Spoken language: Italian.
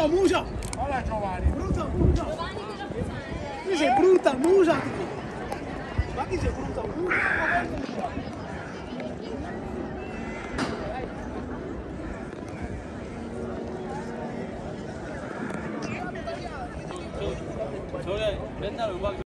brutta musa! Hola Giovanni! Brutta musa! Qui sei brutta musa! Ma chi sei brutta musa? 저는 맨날 음악